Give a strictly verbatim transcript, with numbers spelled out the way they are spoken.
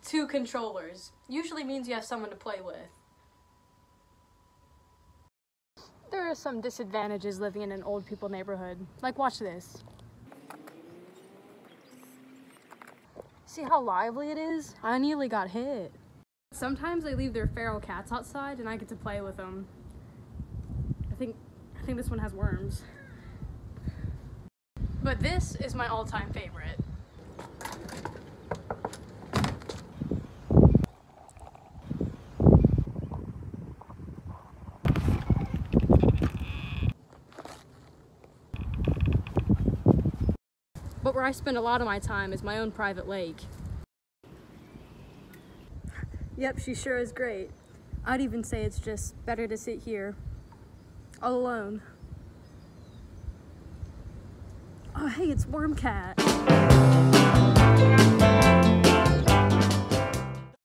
two controllers. Usually means you have someone to play with. There are some disadvantages living in an old people neighborhood. Like, watch this. See how lively it is? I nearly got hit. Sometimes they leave their feral cats outside and I get to play with them. I think, I think this one has worms. But this is my all-time favorite. But where I spend a lot of my time is my own private lake. Yep, she sure is great. I'd even say it's just better to sit here, all alone. Oh, hey, it's Worm Cat.